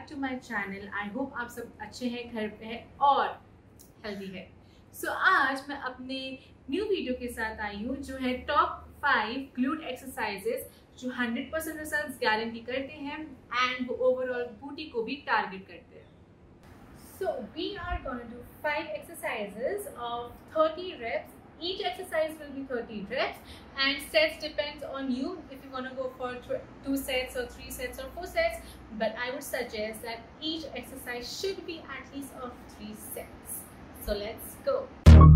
Back to my channel. I hope आप सब अच्छे हैं, घर पे हैं और हेल्दी है। सो आज मैं अपने न्यू वीडियो के साथ आई हूँ जो है टॉप 5 ग्लूट एक्सरसाइजेस जो 100% रिजल्ट्स गारंटी करते हैं एंड वो ओवरऑल बूटी को भी टारगेट करते हैं। So we are going to do 5 exercises of 30 reps. Each exercise will be 30 reps and sets depends on you if you want to go for 2 sets or 3 sets or 4 sets, but I would suggest that each exercise should be at least of 3 sets. So let's go.